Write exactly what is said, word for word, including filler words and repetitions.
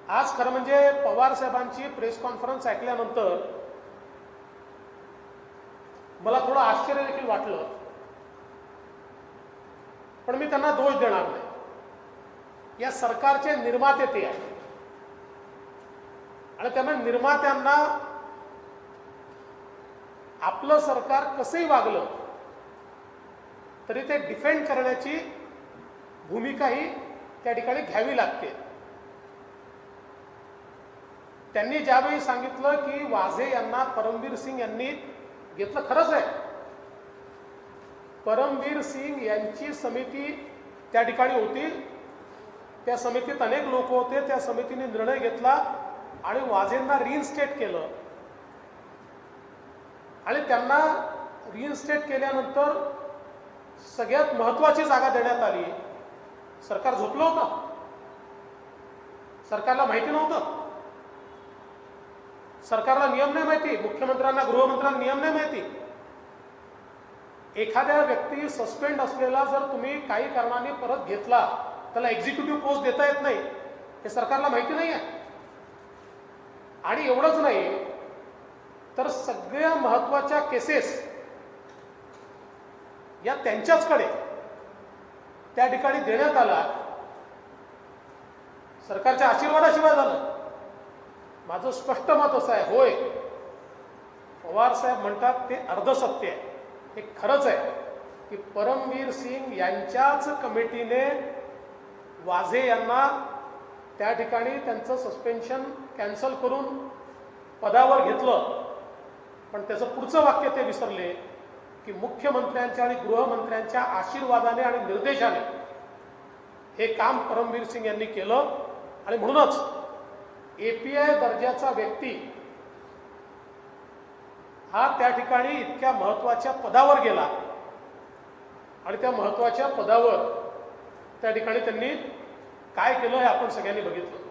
आज खरं म्हणजे पवार साहेबांची प्रेस कॉन्फरन्स ऐकल्यानंतर मला थोडं आश्चर्य देखील वाटलं, पण मी त्यांना दोष देणार नाही। या सरकारचे निर्माते ते आहेत आणि त्यामुळे निर्मात्यांना आपलं सरकार कसंही वागलं तरी ते डिफेंड करण्याची भूमिका ही त्या ठिकाणी घ्यावी लागते। त्यांनी ज्यावेळी सांगितलं की वाझे यांना परमवीर सिंग यांनी घेतलं, खरंच आहे, परमवीर सिंग यांची समिती त्या ठिकाणी होती, त्या समितीत अनेक लोक होते, त्या समितीने निर्णय घेतला आणि वाझेंना रिइन्स्टेट केलं आणि त्यांना रिइन्स्टेट केल्यानंतर सगळ्यात महत्त्वाची जागा देण्यात आली। सरकार झोपलं होतं, सरकारला माहिती नव्हतं, सरकारला नियम नाही माहिती, मुख्यमंत्र्यांना गृहमंत्र्यांना नियम नाही माहिती। एखाद्या व्यक्ती सस्पेंड असलेला जर तुम्ही काही कारणाने परत घेतला त्याला एक्झिक्युटिव्ह पोस्ट देता येत नाही, हे सरकारला माहिती नाही आहे। आणि एवढंच नाही तर सगळ्या महत्त्वाच्या केसेस या त्यांच्याचकडे त्या ठिकाणी देण्यात आला, सरकारच्या आशीर्वादाशिवाय झालं। माझं स्पष्ट मत असं आहे, होय पवार साहेब म्हणतात ते अर्धसत्य आहे, हे खरंच आहे की परमवीर सिंग यांच्याच कमिटीने वाझे यांना त्या ठिकाणी त्यांचं सस्पेन्शन कॅन्सल करून पदावर घेतलं। पण त्याचं पुढचं वाक्य ते विसरले की मुख्यमंत्र्यांच्या आणि गृहमंत्र्यांच्या आशीर्वादाने आणि निर्देशाने हे काम परमवीर सिंग यांनी केलं आणि म्हणूनच एपीआय दर्जाचा व्यक्ती हा त्या ठिकाणी इतक्या महत्त्वाच्या पदावर गेला आणि त्या महत्त्वाच्या पदावर त्या ठिकाणी त्यांनी काय केलं हे आपण सगळ्यांनी बघितलं।